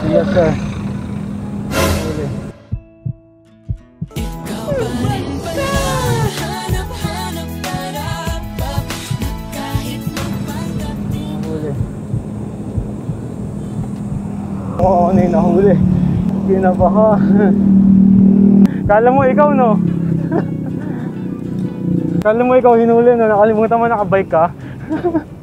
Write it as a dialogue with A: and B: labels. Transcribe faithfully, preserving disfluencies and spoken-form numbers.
A: Yes sir. Huli. Huli. Oo, ano yung nahuli. Kinabaha. Kala mo ikaw no? Kala mo ikaw hinuli no? Nakalimutan mo nakabike ka?